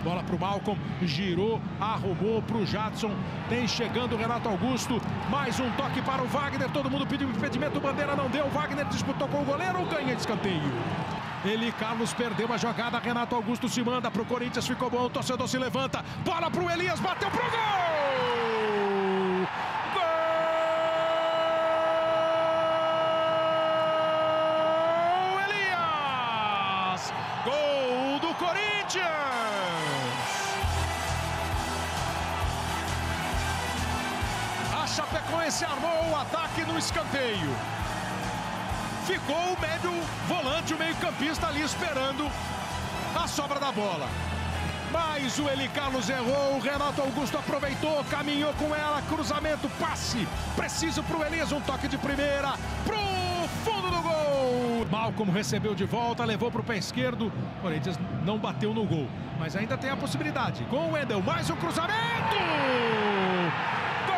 Bola para o Malcom, girou, arrumou para o Jadson. Tem chegando o Renato Augusto. Mais um toque para o Wagner. Todo mundo pediu impedimento, bandeira não deu. Wagner disputou com o goleiro, ganha de escanteio. Eli Carlos perdeu a jogada. Renato Augusto se manda para o Corinthians. Ficou bom, o torcedor se levanta. Bola para o Elias, bateu para o gol! Gol do Corinthians! A Chapecoense armou o ataque no escanteio. Ficou o médio volante, o meio-campista ali esperando a sobra da bola. Mas o Eli Carlos errou, o Renato Augusto aproveitou, caminhou com ela, cruzamento, passe preciso para o Elias, um toque de primeira pro fundo do gol. Malcom recebeu de volta, levou para o pé esquerdo. O Corinthians não bateu no gol, mas ainda tem a possibilidade. Com o Wendel, mais um cruzamento! Gol!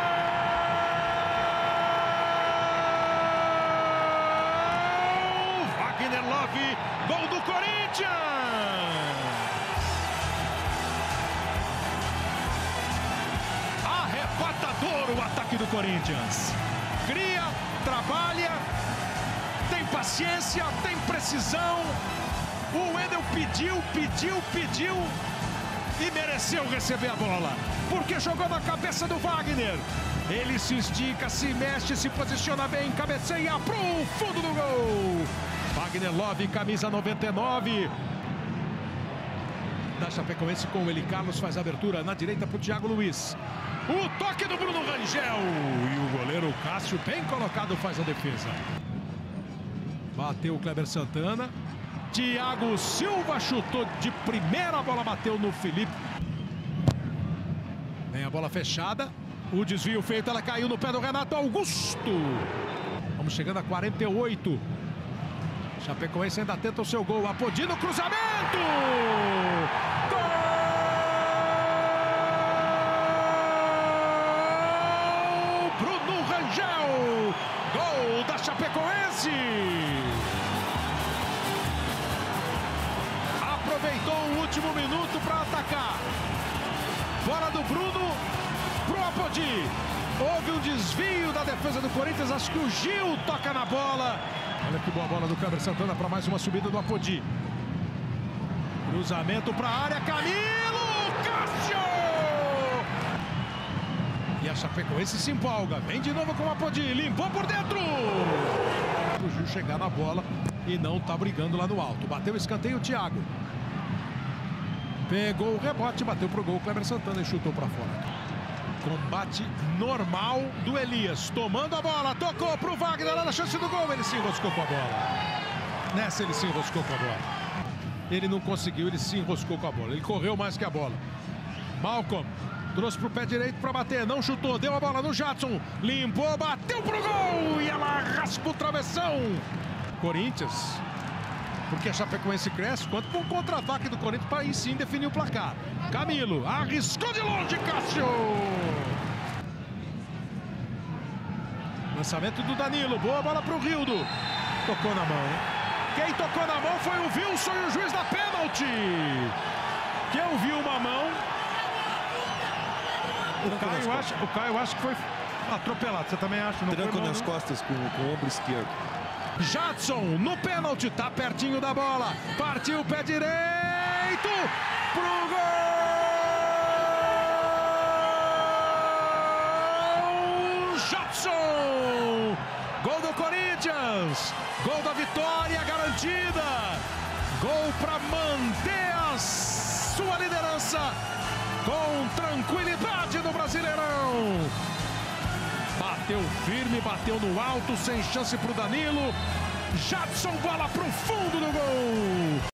Wagner Love, gol do Corinthians! Arrebatador o ataque do Corinthians. Cria, trabalha, tem paciência, tem precisão. O Wendel pediu e mereceu receber a bola, porque jogou na cabeça do Wagner. Ele se estica, se mexe, se posiciona bem, cabeceia pro fundo do gol. Wagner Love, camisa 99 da Chapecoense, com o Eli Carlos, faz a abertura na direita pro Thiago Luiz. O toque do Bruno Rangel e o goleiro Cássio, bem colocado, faz a defesa. Bateu o Kleber Santana. Thiago Silva chutou de primeira, a bola bateu no Felipe. Vem a bola fechada. O desvio feito, ela caiu no pé do Renato Augusto. Vamos chegando a 48. Chapecoense ainda tenta o seu gol. Apodi no cruzamento! Gol! Bruno Rangel! Gol da Chapecoense! Aproveitou o último minuto para atacar. Bola do Bruno pro Apodi. Houve um desvio da defesa do Corinthians. Acho que o Gil toca na bola. Olha que boa bola do Kleber Santana para mais uma subida do Apodi. Cruzamento para a área. Camilo! Cássio! E a Chapecoense se empolga. Vem de novo com o Apodi. Limpou por dentro. O Gil chegar na bola e não tá brigando lá no alto. Bateu o escanteio o Thiago. Pegou o rebote, bateu pro gol. Kleber Santana e chutou para fora. Combate normal do Elias. Tomando a bola, tocou pro Wagner lá na chance do gol. Ele se enroscou com a bola. Nessa ele se enroscou com a bola. Ele não conseguiu, ele se enroscou com a bola. Ele correu mais que a bola. Malcom trouxe pro pé direito para bater. Não chutou, deu a bola no Jadson. Limpou, bateu pro gol. E ela raspa o travessão. Corinthians. Porque a Chapecoense cresce, quanto com o contra-ataque do Corinthians para aí sim definir o placar. Camilo arriscou de longe, Cássio. Lançamento do Danilo, boa bola para o Rildo. Tocou na mão, hein? Quem tocou na mão foi o Wilson e o juiz da pênalti. Que eu vi uma mão. O Caio acha que foi atropelado. Você também acha? Não tranco foi mão, nas costas com o ombro esquerdo. Jadson no pênalti, tá pertinho da bola, partiu o pé direito pro gol! Jadson! Gol do Corinthians, gol da vitória garantida, gol para manter a sua liderança com tranquilidade no Brasileirão. Bateu firme, bateu no alto, sem chance para o Danilo. Jadson, bola para o fundo do gol.